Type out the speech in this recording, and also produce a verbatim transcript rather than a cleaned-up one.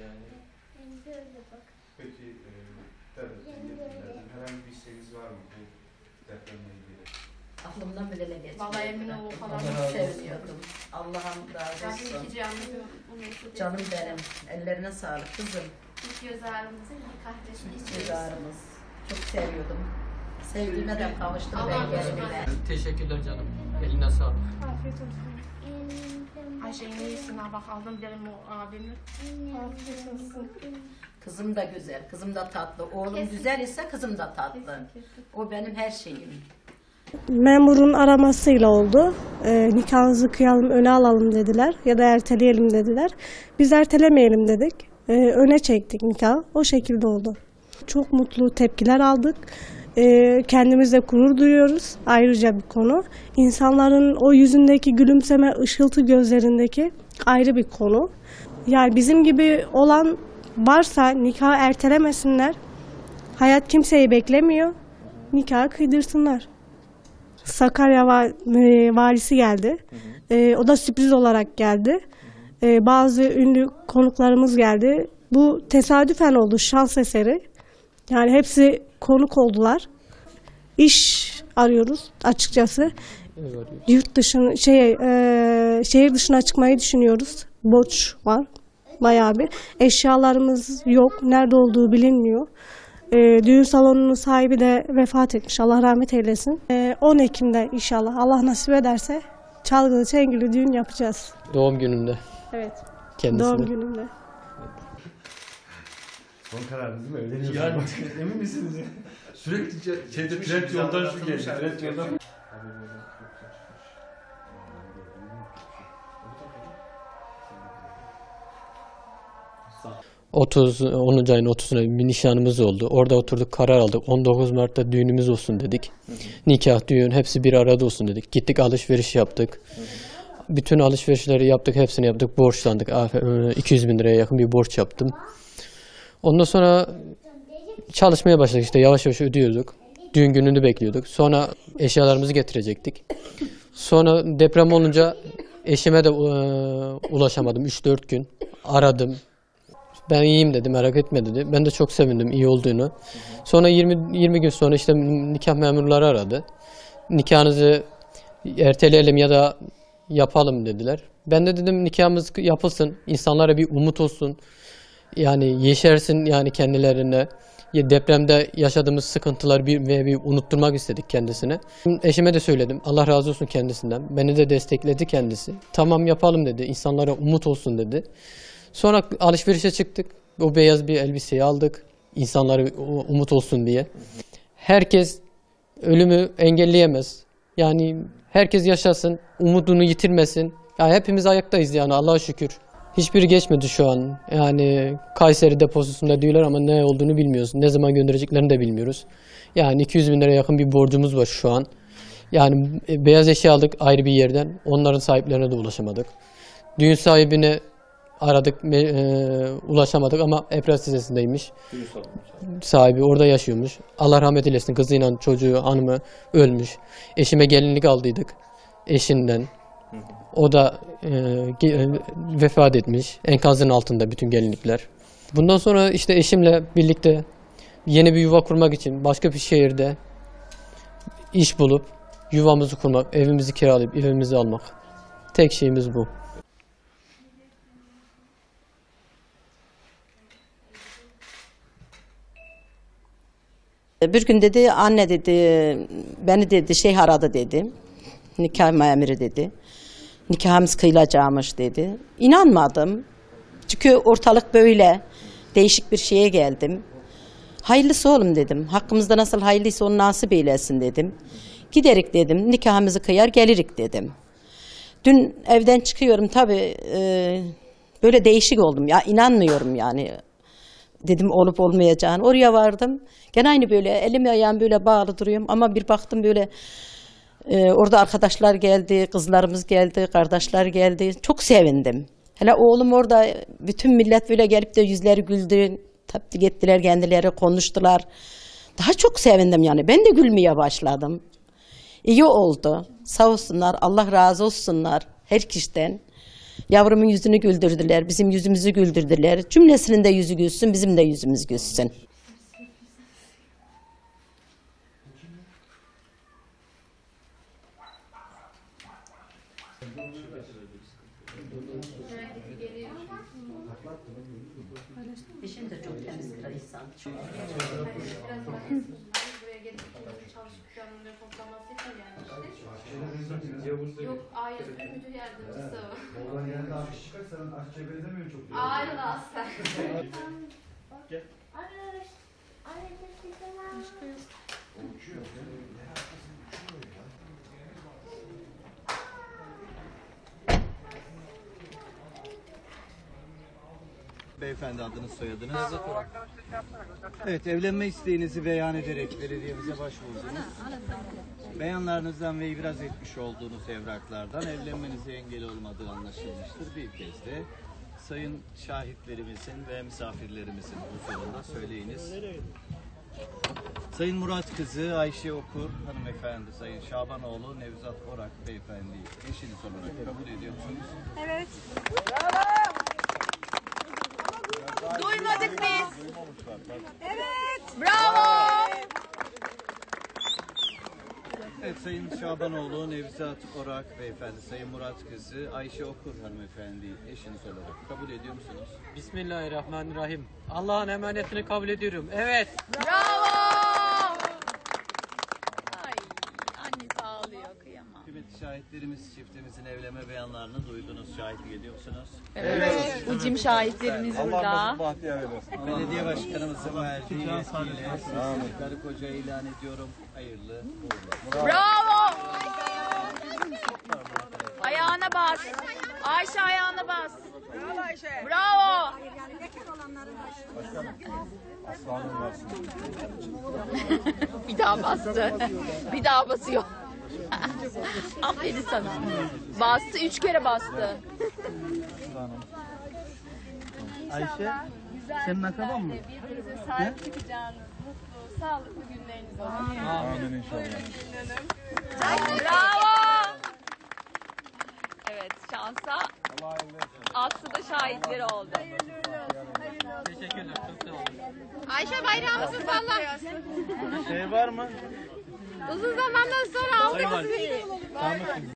yani. Peki e, devletin herhangi bir isteğiniz var mı bu depremle ilgili? Aklımdan bile ne geçmiyor. Vallahi emin ol o kadar Çok seviniyordum. Allah'ım razı Rabbim olsun. iki canlı bu mesut Canım benim. Ellerine sağlık kızım. İlk göz ağrımızı, ilk kahretini Göz içiyoruz. ağrımız. Çok seviyordum. Sevdiğime de kavuştum Allah ben razı gelinime. olsun. Teşekkürler canım. Eline sağlık. Afiyet olsun. Ayşe'nin iyisine bak aldım derim o abimi. Afiyet olsun. Kızım da güzel, kızım da tatlı. Oğlum Kesin. güzel ise kızım da tatlı. O benim her şeyim. Memurun aramasıyla oldu. E, nikahınızı kıyalım, öne alalım dediler ya da erteleyelim dediler. Biz ertelemeyelim dedik. E, öne çektik nikahı. O şekilde oldu. Çok mutlu tepkiler aldık. E, kendimizle gurur duyuyoruz. Ayrıca bir konu. İnsanların o yüzündeki gülümseme, ışıltı gözlerindeki ayrı bir konu. Yani bizim gibi olan varsa nikahı ertelemesinler. Hayat kimseyi beklemiyor. Nikahı kıydırsınlar. Sakarya valisi geldi. E, o da sürpriz olarak geldi. E, bazı ünlü konuklarımız geldi. Bu tesadüfen oldu, şans eseri. Yani hepsi konuk oldular. İş arıyoruz açıkçası. Yurt dışına, şey, e, şehir dışına çıkmayı düşünüyoruz. Borç var, bayağı bir. Eşyalarımız yok, nerede olduğu bilinmiyor. E, düğün salonunun sahibi de vefat etmiş. Allah rahmet eylesin. E, on Ekim'de inşallah Allah nasip ederse çalgılı çengeli düğün yapacağız. Doğum gününde. Evet. Kendisine. Doğum gününde. Son kararınız değil mi? Evleniyorsunuz. Yani emin misiniz ya? Sürekli ce- şeyde trend yoldan şu geldi. Trend yoldan. otuz, onuncu ayın otuzuna bir nişanımız oldu. Orada oturduk, karar aldık. on dokuz Mart'ta düğünümüz olsun dedik. Hı hı. Nikah, düğün hepsi bir arada olsun dedik. Gittik alışveriş yaptık. Hı hı. Bütün alışverişleri yaptık, hepsini yaptık. Borçlandık. iki yüz bin liraya yakın bir borç yaptım. Ondan sonra çalışmaya başladık, işte yavaş yavaş ödüyorduk. Düğün gününü bekliyorduk. Sonra eşyalarımızı getirecektik. Sonra deprem olunca eşime de e, ulaşamadım. üç dört gün aradım. Ben iyiyim dedi, merak etme dedi. Ben de çok sevindim iyi olduğunu. Sonra yirmi yirmi gün sonra işte nikah memurları aradı. Nikahınızı erteleyelim ya da yapalım dediler. Ben de dedim nikahımız yapılsın, insanlara bir umut olsun. Yani yeşersin yani kendilerine. Depremde yaşadığımız sıkıntıları bir ve bir unutturmak istedik kendisine. Eşime de söyledim. Allah razı olsun kendisinden. Beni de destekledi kendisi. Tamam yapalım dedi. İnsanlara umut olsun dedi. Sonra alışverişe çıktık. O beyaz bir elbiseyi aldık. İnsanlara umut olsun diye. Herkes ölümü engelleyemez. Yani herkes yaşasın, umudunu yitirmesin. Ya hepimiz ayaktayız yani Allah'a şükür. Hiçbiri geçmedi şu an. Yani Kayseri deposunda diyorlar ama ne olduğunu bilmiyoruz. Ne zaman göndereceklerini de bilmiyoruz. Yani iki yüz bin liraya yakın bir borcumuz var şu an. Yani beyaz eşya aldık ayrı bir yerden. Onların sahiplerine de ulaşamadık. Düğün sahibine aradık, e, ulaşamadık ama Epres sitesindeymiş. Sahibi orada yaşıyormuş. Allah rahmet eylesin, kızıyla çocuğu, hanımı ölmüş. Eşime gelinlik aldıydık eşinden. O da e, vefat etmiş. Enkazın altında bütün gelinlikler. Bundan sonra işte eşimle birlikte yeni bir yuva kurmak için başka bir şehirde iş bulup yuvamızı kurmak, evimizi kiralayıp evimizi almak. Tek şeyimiz bu. Bir gün dedi, anne dedi, beni dedi şey aradı dedi. Nikah memuru dedi. Nikahımız kıyılacakmış dedi. İnanmadım. Çünkü ortalık böyle. Değişik bir şeye geldim. Hayırlısı oğlum dedim. Hakkımızda nasıl hayırlıysa onu nasip eylesin dedim. Giderik dedim. Nikahımızı kıyar gelirik dedim. Dün evden çıkıyorum tabii. E, böyle değişik oldum. Ya inanmıyorum yani. Dedim olup olmayacağını. Oraya vardım. Gene aynı böyle elim ayağım böyle bağlı duruyorum. Ama bir baktım böyle e, orada arkadaşlar geldi, kızlarımız geldi, kardeşler geldi. Çok sevindim. Hele oğlum orada bütün millet böyle gelip de yüzleri güldü. Tepki ettiler kendileri, konuştular. Daha çok sevindim yani. Ben de gülmeye başladım. İyi oldu. Sağ olsunlar, Allah razı olsunlar her kişiden. Yavrumun yüzünü güldürdüler, bizim yüzümüzü güldürdüler. Cümlesinin de yüzü gülsün, bizim de yüzümüz gülsün. Eşim de çok temiz bir insan. Buraya gelip çalışıp planını toplaması için gelmişti. Yok, hayır, müdür yardımcısı o. Oradan geldi aşçı çıkar, sen aşçıya benzemiyorsun çok. Hayır asla. Gel. Beyefendi adınız soyadınız? Evet, evlenme isteğinizi beyan ederek belediyemize başvurdunuz. Beyanlarınızdan ve ibraz etmiş olduğunuz evraklardan evlenmenize engel olmadığı anlaşılmıştır. Bir kez de sayın şahitlerimizin ve misafirlerimizin huzurunda söyleyiniz. Sayın Murat kızı Ayşe Okur hanımefendi, Sayın Şabanoğlu Nevzat Orak beyefendi eşiniz olarak kabul ediyor musunuz? Evet. Duymadık biz. Evet. Bravo. Evet, Sayın Şabanoğlu Nevzat Orak beyefendi, Sayın Murat kızı Ayşe Okur hanımefendi eşiniz olarak kabul ediyor musunuz? Bismillahirrahmanirrahim. Allah'ın emanetini kabul ediyorum. Evet. Bravo. Ay, annesi ağlıyor, kıyamam. Kıymetli şahitlerimiz, çiftimizin evlenme beyanlarını duydunuz, şahitlik ediyor musunuz? Evet. Ucim şahitlerimiz burada. Belediye başkanımızın verdiği yetkiyle sizi karı koca ilan ediyorum. Hayırlı uğurlu. Bravo. Ayağına bas. Ayşe ayağına bas. Bravo Ayşe. Bravo. Bir daha bastı. Bir daha basıyor. Aferin sana. Bastı, üç kere bastı. Ayşe, senin akraban mı? Birbirinize sahip çıkacağınız mutlu, sağlıklı günleriniz olsun. Amin inşallah. Bravo. Evet, şansa Aslı da şahitleri oldu. Teşekkürler. Çok sağ olun. Ayşe bayrağımızı salla. Şey var mı? Uzun zamandan sonra aldık. Tamam şimdi.